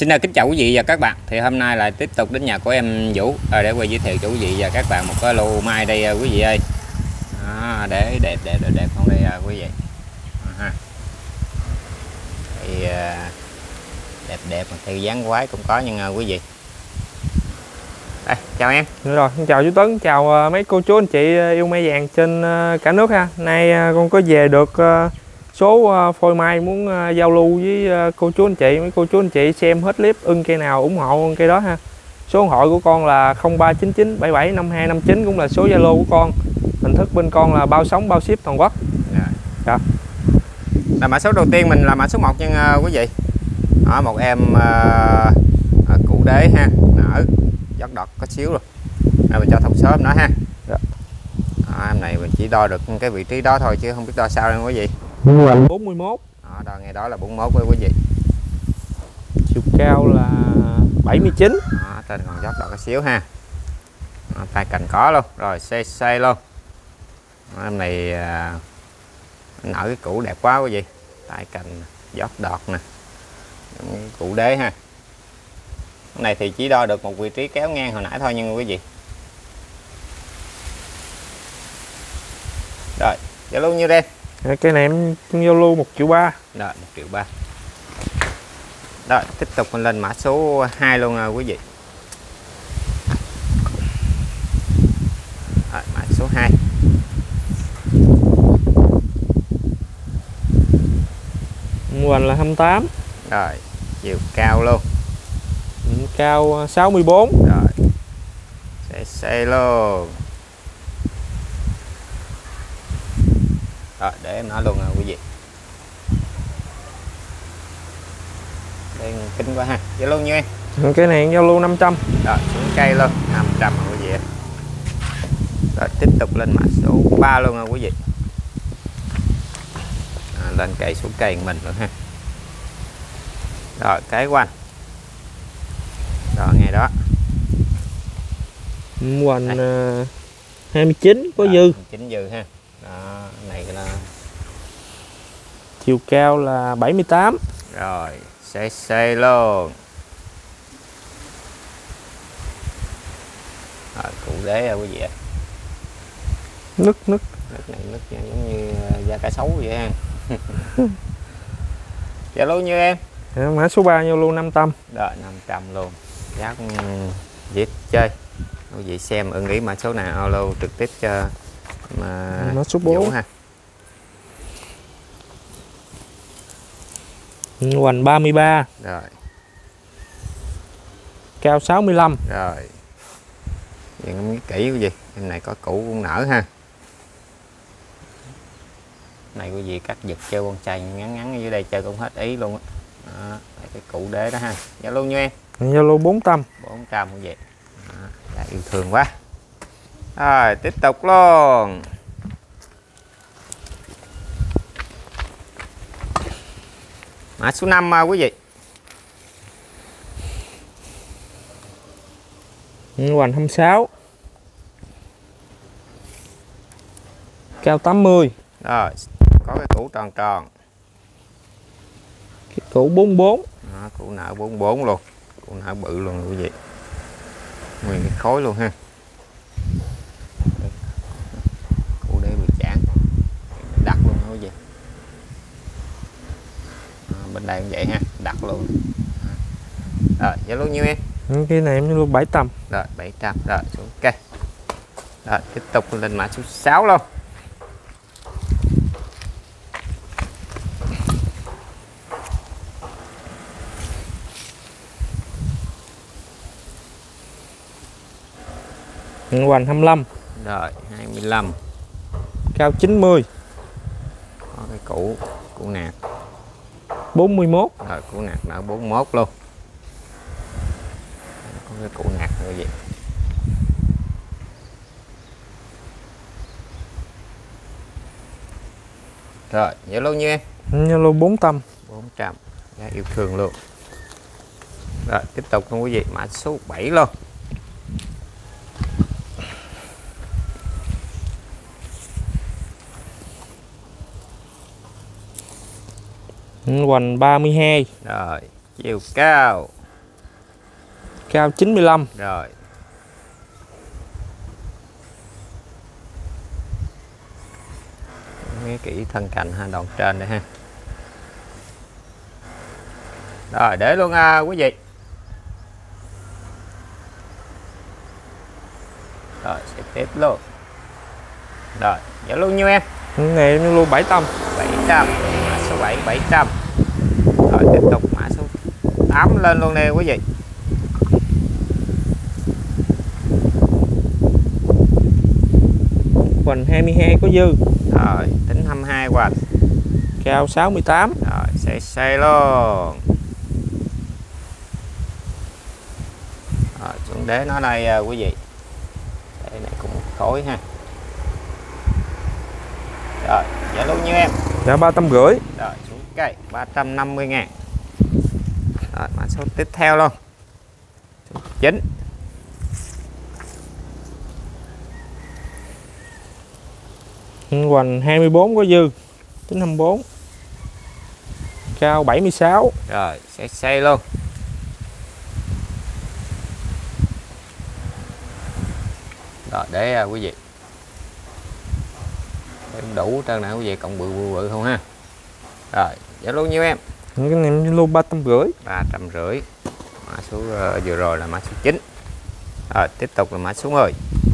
Xin kính chào quý vị và các bạn. Thì hôm nay lại tiếp tục đến nhà của em Vũ để quay giới thiệu cho quý vị và các bạn một cái lô mai đây quý vị ơi. Để đẹp không đây quý vị. Thì đẹp mà theo dáng quái cũng có nha quý vị. Đây, chào em. Rồi, chào chú Tấn, chào mấy cô chú anh chị yêu mai vàng trên cả nước ha. Nay con có về được số phôi mai muốn giao lưu với cô chú anh chị. Mấy cô chú anh chị xem hết clip ưng cây nào ủng hộ cây đó ha. Số điện thoại của con là 0399 77 5259, cũng là số Zalo của con. Hình thức bên con là bao sống bao ship toàn quốc. Dạ. Là mã số đầu tiên mình là mã số 1 nha quý vị. Một em cụ đế ha, nở dắt đọt có xíu rồi. Mình cho thọc sớm nữa ha. Dạ. Em này mình chỉ đo được cái vị trí đó thôi chứ không biết đo sao đâu quý vị. 41. Đo ngay đó là 41 với quý vị. Chiều cao là 79. Trên còn dắt đọt có xíu ha. Tay cành có luôn, rồi xây luôn. Em này nở cái củ đẹp quá quý vị. Tay cành dắt đọt nè. Cụ đế ha. Cái này thì chỉ đo được một vị trí kéo ngang hồi nãy thôi nha quý vị. Rồi, giao lưu nhiêu đây? Cái này em giao lưu 1,3 triệu. Rồi, 1,3 triệu. Rồi, tiếp tục mình lên mã số 2 luôn quý vị. Rồi, mã số 2. Hoành là 28. Rồi, chiều cao luôn. Cao 64. Rồi, xe luôn. Rồi, để em nói luôn quý vị. Đây kính quá ha. Giao lưu nhiêu em? Cái này giao lưu 500. Rồi, xuống cây luôn, 500 quý vị. Rồi, tiếp tục lên mã số 3 luôn quý vị. Lên cây xuống cây mình luôn ha. Rồi, cái quanh. Rồi, ngay đó. Hoành 29 có dư. 29 dư ha. Đó, này là chiều cao là 78. rồi, xe luôn. Rồi, cụ đế quý vị ạ. Nứt này nứt giống như da cá sấu vậy ha. Dạ luôn như em. Mã số 3 giao lưu 500. Rồi, 500 luôn. Giá cũng dễ chơi. Quý vị xem ưng ý mã số nào alo trực tiếp cho mã số 4 ha. Hoành 33. Rồi. Cao 65. Rồi. Nhìn kỹ cái gì? Em này có củ cũng nở ha. Này quý vị cắt giật chơi con trai ngắn dưới đây chơi cũng hết ý luôn á. Cái cụ đế đó ha. Giao lưu như em. Giao lưu 400. 400 như vậy. Đã yêu thương quá. Rồi, tiếp tục luôn. Mã số 5 quý vị. Hoành 26. Cao 80. Rồi, có cái củ tròn. Cái củ 44. Củ nở 44 luôn. Củ nở bự luôn quý vị. Nguyên cái khối luôn ha. Củ đế bị chản. Đặt luôn quý vị. Bên đây cũng vậy ha, đặt luôn. Rồi, giá luôn nhiêu em? Cái này em luôn 700. Rồi, 700. Rồi, xuống cây. Rồi, tiếp tục lên mã số 6 luôn. Hoành 25. Rồi, 25. Cao 90. Có cái củ nạc 41. rồi, củ nạc nở 41 luôn. Có cái củ nạc như vậy. Rồi, giá luôn như em? Giao lưu 400. 400. Giá yêu thương luôn. Rồi, tiếp tục con quý vị mã số 7 luôn. Hoành 32. Rồi, chiều cao cao 95. Rồi. Nghe kỹ thân cành ha, đoạn trên đây ha. Rồi để luôn quý vị. Rồi sẽ tiếp luôn. Rồi giá luôn nhiêu em? Cái này nó luôn 700. 700. Mã số 7 700. Rồi tiếp tục mã số 8 lên luôn nè quý vị. Hoành 22 có dư. Rồi tính 22 hoành. Cao 68. Rồi xây luôn. Rồi xuống đế nó đây quý vị. Đây này cũng một khối ha. Rồi giá luôn nhiêu em? Dạ 350. Rồi xuống cây 350.000. Rồi mã số tiếp theo luôn. Số 9. Hoành 24 có dư. Tính 24. Cao 76. Rồi xây luôn. Rồi để quý vị. Để đủ trơn nè quý vị, cộng bự không ha. Rồi giá luôn nhiêu em? Cái này luôn 350. 350. Mã số vừa rồi là mã số 9. Rồi tiếp tục là mã số 10.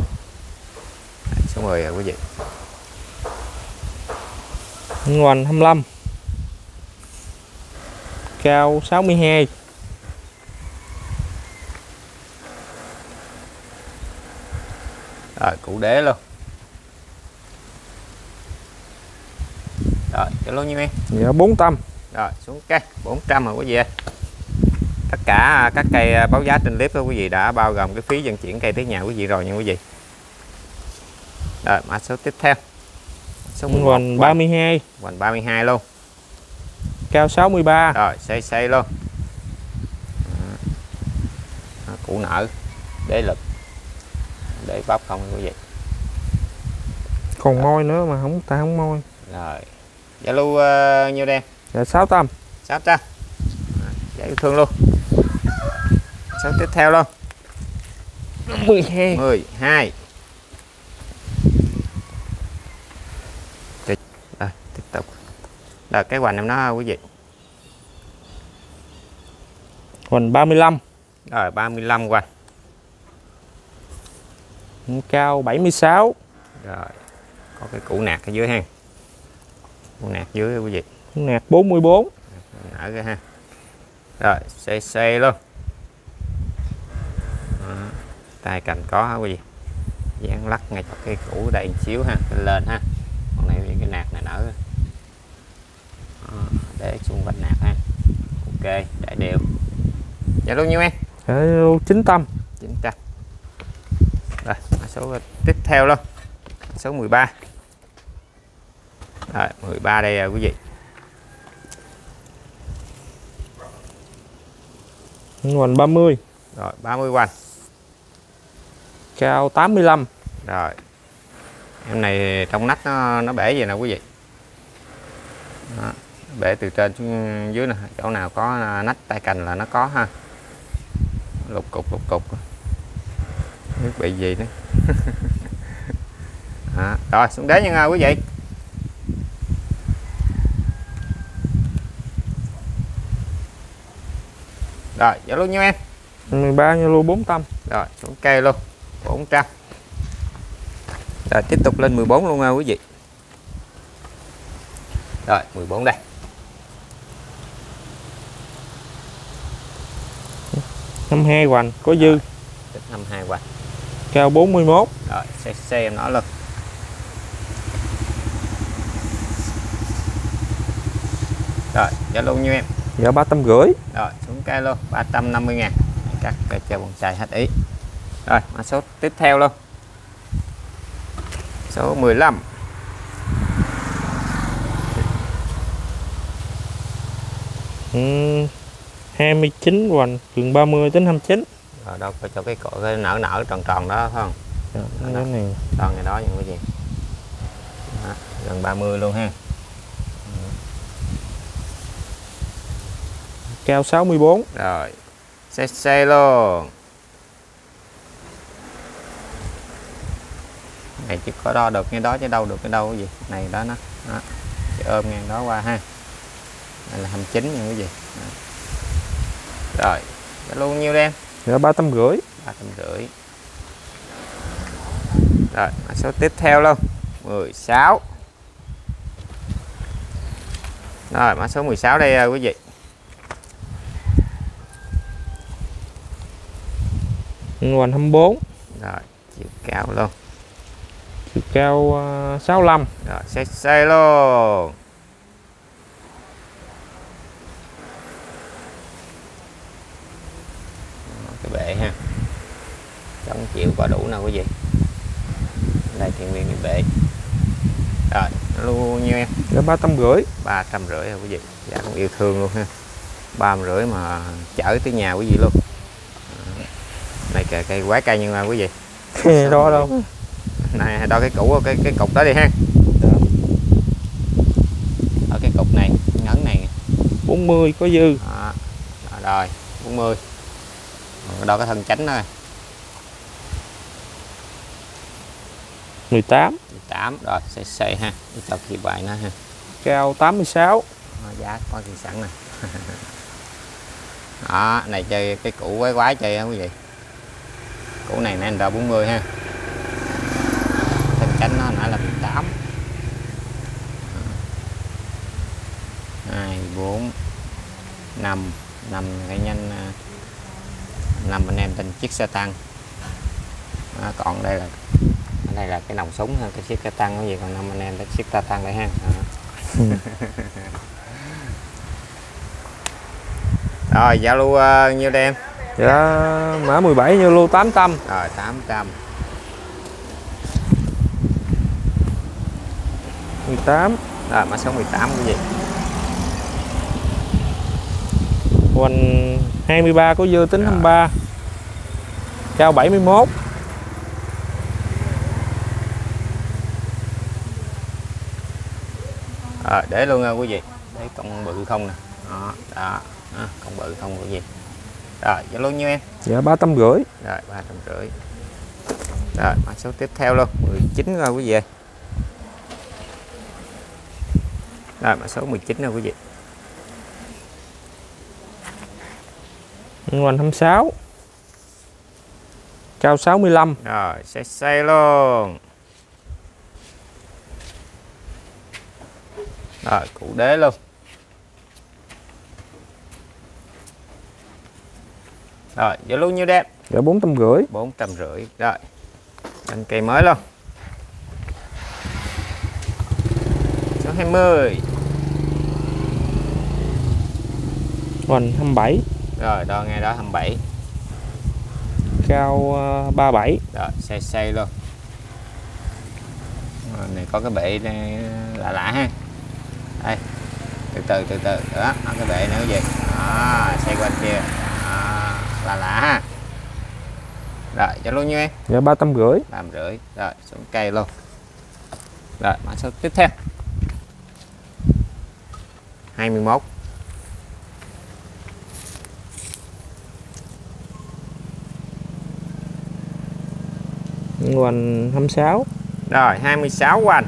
Số 10 quý vị. Hoành 25. Cao 62. Rồi cụ đế luôn. Rồi cho luôn nhiêu em? Dạ 400. Rồi xuống cây 400 rồi quý vị ơi. Tất cả các cây báo giá trên clip đó quý vị đã bao gồm cái phí vận chuyển cây tới nhà quý vị rồi nha quý vị. Rồi mã số tiếp theo. Số 11. Hoành 32. Hoành 32 luôn. Cao 63. Rồi xây luôn. Củ nở. Đế lực. Để bắp không quý vị. Còn môi nữa mà không môi. Rồi giá lưu nhiêu đen? Dạ 600. 600. Giá yêu thương luôn. Số tiếp theo luôn. 12. 12. Rồi tiếp tục. Rồi cái hoành em nó quý vị. Hoành 35. Rồi 35 hoành. Cao 76. Rồi có cái củ nạc ở dưới ha. Củ nạc dưới quý vị. Nạc 44. Nở ra ha. Rồi xây luôn. Tay cành có hả quý vị. Dán lắc ngay cho cái củ đây một xíu ha, lên ha. Còn này cái nạc này nở. Để xung quanh nạc ha. Ok, để đều. Dạ luôn nhiêu em? 900. 900. Rồi mã số tiếp theo luôn. Số 13. Rồi 13 đây quý vị. Hoành 30. Rồi 30 hoành. Cao 85. Rồi em này trong nách nó bể vậy nè quý vị. Đó, bể từ trên xuống dưới nè, chỗ nào có nách tay cành là nó có ha. Lục cục biết bị gì nữa. Rồi xuống đế nha quý vị. Rồi giá luôn nhiêu em? 13 nha luôn 400. Rồi xuống cây luôn 400. Rồi tiếp tục lên 14 luôn nha quý vị. Rồi 14 đây. 52 hoành có dư. 52 hoành. Cao 41. Rồi xe em nó luôn. Rồi giá luôn nhiêu em? Dạ 350. Rồi xuống cây luôn 350.000. Cắt cây cho bonsai hết ý. Rồi mã số tiếp theo luôn. Số 15. Ừ, 29 hoành gần 30 đến 29. Rồi đâu phải cho cái cội cái nở tròn đó phải không? Dạ, cái này tròn này đó những cái gì. Đó, gần 30 luôn ha. Cao 64. Rồi xe luôn. Này chứ có đo được cái đó chứ đâu được cái đâu cái gì. Này đó nó. Đó. Ôm ngang đó qua ha. Đây là 29 nha quý vị. Đó. Rồi, luôn nhiêu đen? Dạ 350. 350. Rồi, mã số tiếp theo luôn. 16. Rồi, mã số 16 đây quý vị. Hoành 24. Rồi, chiều cao luôn. Chiều cao 65. Rồi, size luôn. Cái bệ ha. Chống chịu có đủ nào quý vị. Đây thiện viên cái bệ. Rồi, luôn nhiêu em? Dạ 350. 350 quý vị. Giá cũng yêu thương luôn ha. 350 mà chở tới nhà quý vị luôn. Này cây quá cây nhưng mà quý vị. Đo đâu. Này đo cái củ cái cục đó đi ha. Ở cái cục này, ngấn này. 40 có dư. Đó. Rồi, 40. Đo cái thân chánh thôi. 18. 18 rồi xây ha, để cho kỳ bài nó ha. Cao 86. Giá có gì sẵn nè. Đó, này chơi cái củ quái quái chơi không quý vị. Củ này nè đo 40 ha. Thân chánh nó nãy là 18. 2 4 5 5 cái nhanh 5 anh em trên chiếc xe tăng. Đó, còn đây là cái nòng súng ha, cái chiếc xe tăng cái gì, còn 5 anh em chiếc xe tăng đây ha. Rồi giao lưu nhiêu đây em? Dạ mã 17 giao lưu 800. Rồi 800. 18. Rồi mã số 18 cái gì? Hoành 23 có dư tính 23. Cao 71. Rồi để luôn nha quý vị. Để con bự không nè. Đó, đó. Con bự không có gì. Rồi giao lưu nhiêu em? Dạ 350. Rồi 350. Rồi mã số tiếp theo luôn 19 rồi quý vị. Rồi mã số 19 rồi quý vị. Hoành 26. Cao 65. Rồi xây luôn. Rồi cụ đế luôn. Rồi giao lưu nhiêu đẹp? Dạ 450. 450. Rồi anh cây mới luôn. Số 20. Hoành 27. Rồi đo ngay đó 27. Cao 37. Rồi xây luôn. Rồi, này có cái bệ này lạ lạ ha. Đây từ từ đó cái bệ nữa gì đó, xây qua kia lạ lạ ha. Rồi cho luôn nhiêu em? Dạ 350. 350. Rồi xuống cây luôn. Rồi mã số tiếp theo 21. Hoành 26. Rồi 26 hoành.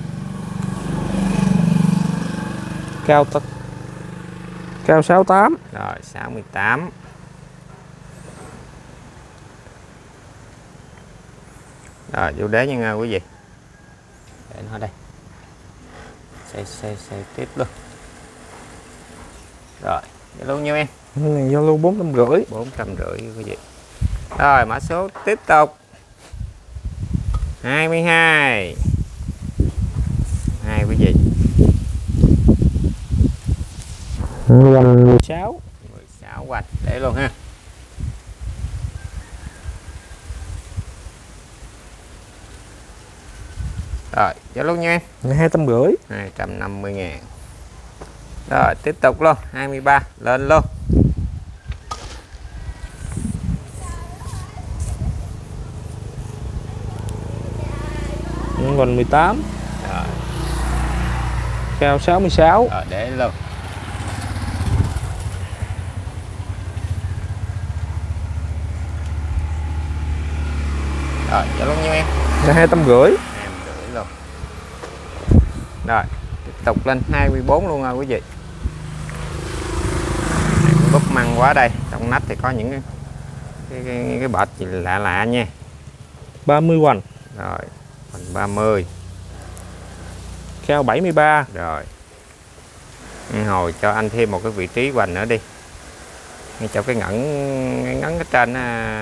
Cao 68. Rồi 68. Rồi vô đế nha quý vị. Để nó đây. Xây tiếp luôn. Rồi giao lưu nhiêu em? Này giao lưu 450. 450 quý vị. Rồi mã số tiếp tục 22. 2 quý vị. Hoành 16. 16 hoành để luôn ha. Rồi giao lưu nha em? 250. 250.000. Rồi tiếp tục luôn 23 lên luôn. Hoành 18. Rồi. Cao 66. Rồi để luôn. Rồi giao lưu nhiêu em? 250. Rồi tiếp tục lên 24 luôn rồi quý vị. Búp măng quá đây, trong nách thì có những cái bệt gì lạ lạ nha. 30 hoành. Rồi hoành 30, cao 73. rồi hồi cho anh thêm một cái vị trí hoành nữa đi, ngay cho cái ngấn ở trên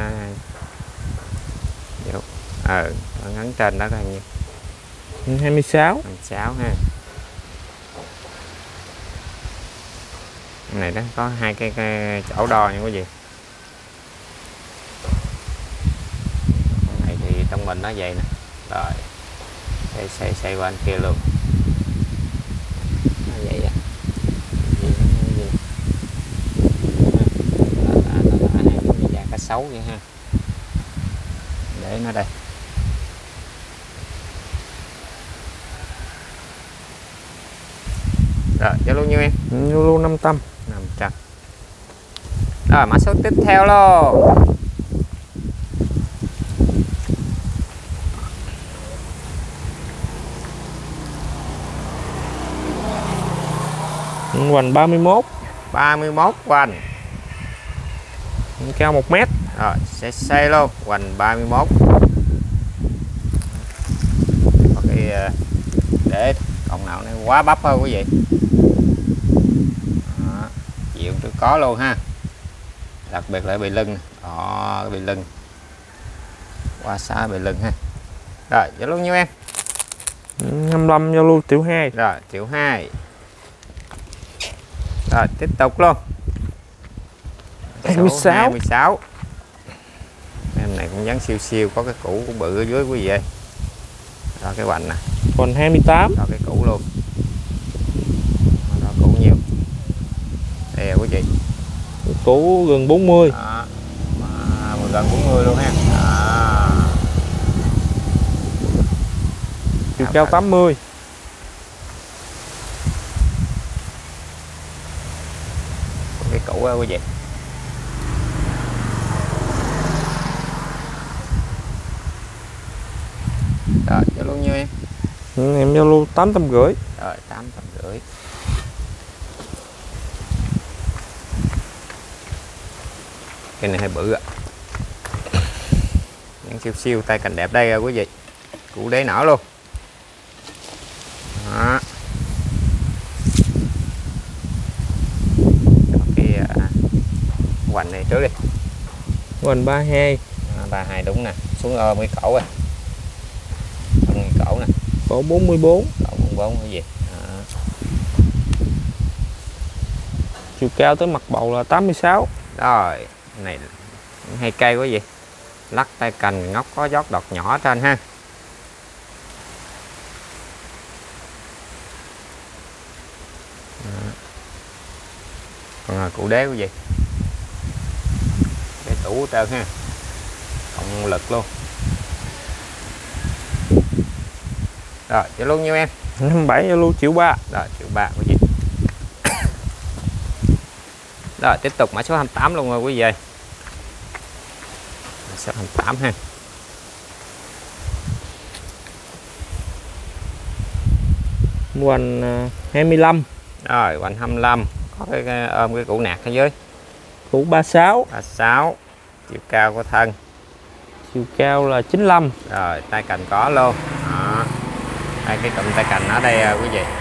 ngấn trên đó coi như 26. 26 ha. Cái này đó có hai cái chỗ đo nha quý vị. Cái này thì trong mình nó vậy nè. Rồi xoay qua anh kia luôn. Nó vậy à. Nó dạng cá sấu vậy ha. Để nó đây. Rồi, giao lưu nhiêu em? Giao lưu 500. 500. Rồi, mã số tiếp theo luôn. Hoành 31. 31 hoành. Cao 1 mét. Rồi, sẽ xây luôn, hoành 31. Có cái để cọng nào nó quá bắp thôi quý vị. Đó, chịu tôi có luôn ha. Đặc biệt là bị lưng. Đó, cái bị lưng. Qua xa bị lưng ha. Rồi, giao lưu nhiêu em? 55, giao lưu 1.2. Rồi, 1.2. Rồi, tiếp tục luôn. 26. 26. Em này cũng dáng siêu siêu, có cái củ cũng bự ở dưới quý vị ơi. Đó cái hoành nè. Hoành 28. Đó cái củ luôn. Đó củ nhiều. Đây quý vị. Củ gần 40. Đó. Gần 40 luôn ha. Đó. Chiều cao 80. Cái củ đó quý vị. Rồi, giao lưu nhiêu em? Em giao lưu 850. Rồi, 850. Cái này hơi bự ạ. Những siêu siêu tay cành đẹp đây quý vị. Củ đế nở luôn. Đó. Cái hoành này trước đi. Hoành 32. 32 đúng nè. Xuống ôm cái cổ rồi. Cái cổ nè. Cổ 44. Cổ 44 cái gì? Đó. Chiều cao tới mặt bầu là 86. Rồi, này hay cây quá gì. Lắc tay cành ngóc có giót đọt nhỏ trên ha. Đó. Còn củ đế quý vị. Cái tủ trơn ha. Cộng lực luôn. Rồi, giao lưu nhiêu em? 57, giao lưu 1.3. Rồi, 1.3 quý vị. Rồi, tiếp tục mã số 28 luôn rồi quý vị ơi. Mã số 28 ha. Hoành 25. Rồi, hoành 25. Có cái ôm cái củ nạc ở dưới. Củ 36. 36. Chiều cao của thân. Chiều cao là 95. Rồi, tay cành có luôn. Đó. Đây, cái cụm tay cành ở đây quý vị.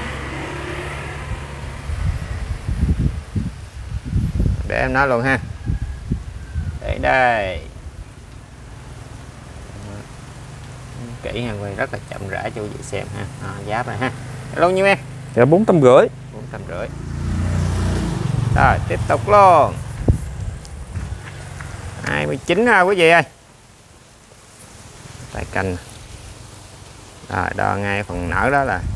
Để em nói luôn ha. Để đây. Kỹ ha, quay rất là chậm rãi cho quý vị xem ha. Giáp này ha. Lâu nhiêu em? Dạ 450. 450. Rồi, tiếp tục luôn. 29 ha quý vị ơi. Tay cành. Rồi, đo ngay phần nở đó là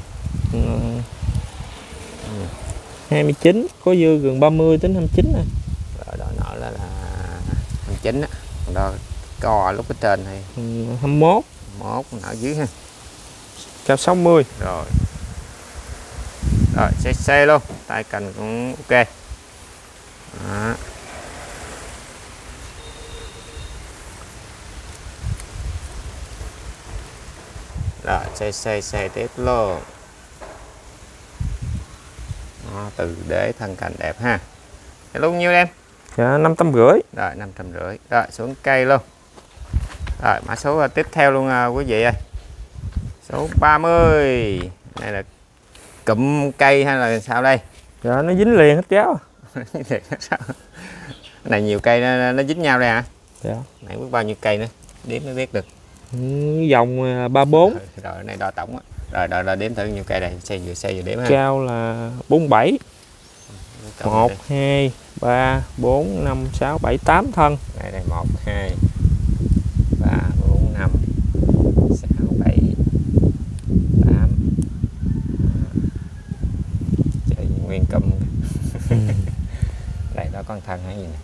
29, có dư gần 30 đến 29 nè. Rồi đo nở là 29 á. Còn đo co lúc ở trên thì 21. 21 nở dưới ha. Cao 60. Rồi. Rồi, xe luôn. Tay cành cũng ok. Đó. Rồi, xe tiếp luôn. Đó, từ đế thân cành đẹp ha. Dạ luôn nhiêu em? Dạ 550. Rồi 550. Rồi xuống cây luôn. Rồi mã số tiếp theo luôn quý vị ơi. Số 30. Này là cụm cây hay là sao đây? Dạ nó dính liền hết cháu. Này nhiều cây nó dính nhau đây hả? Dạ. Này biết bao nhiêu cây nữa, đếm mới biết được. Dòng 34. Rồi cái này đo tổng á. Rồi đếm thử nhiêu cây đây, xe vừa đếm ha. Cao là 47. 1 2 3 4 5 6 7 8 thân. Đây 1 2 3 4 5 6 7 8. Chơi nguyên cụm. Đây đó con thân hay gì nè.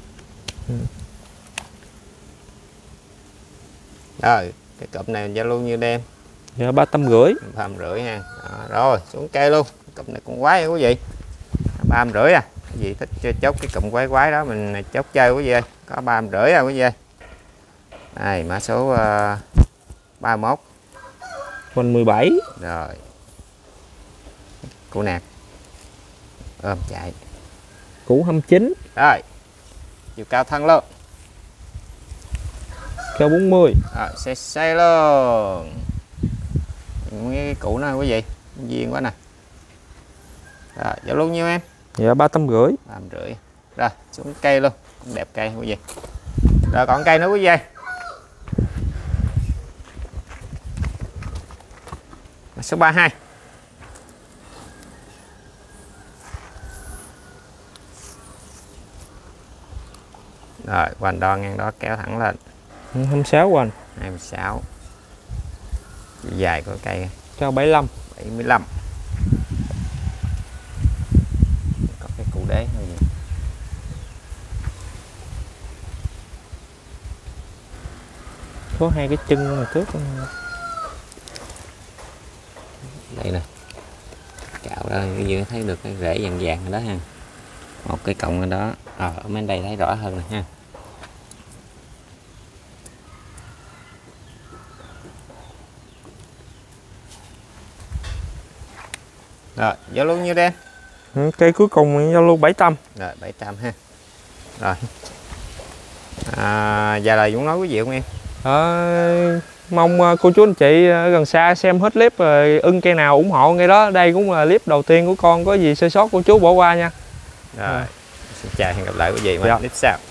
Rồi cái cụm này giao lưu như đêm. Dạ 350. 350 ha. Đó, rồi xuống cây luôn. Cụm này cũng quái quý vị. 350 à. Quý vị thích chơi chốt cái cụm quái đó mình chốt chơi quý vị ơi. Có 350 à quý vị ơi. Đây mã số 31. Mình 17. Rồi. Củ nạc. Ôm chạy. Củ 29. Rồi. Chiều cao thân luôn. Cao 40. Rồi xe luôn. Cái củ nó quý vị. Duyên quá nè. Rồi giao luôn nhiêu em? Dạ 350. 350. Rồi xuống cây luôn. Đẹp cây quý vị. Rồi còn cây nữa quý vị. Số 32. Rồi hoành đo ngang đó kéo thẳng lên. 26 hoành. 26. Dài của cây. Cao 75. 75. Có cái củ đế hay gì. Có hai cái chân mà trước. Đây nè. Cạo đó như thấy được cái rễ vàng vàng ở đó ha. Một cái cọng ở đó. Ở bên đây thấy rõ hơn nè ha. Rồi, giao lưu nhiêu đen? Cây cuối cùng giao lưu 700. Rồi, 700 ha. Rồi. Giờ là Dũng nói quý vị không em? Mong cô chú anh chị ở gần xa xem hết clip rồi ưng cây nào ủng hộ cây đó. Đây cũng là clip đầu tiên của con, có gì sơ sót cô chú bỏ qua nha. Rồi, xin chào, hẹn gặp lại quý vị ở clip sau.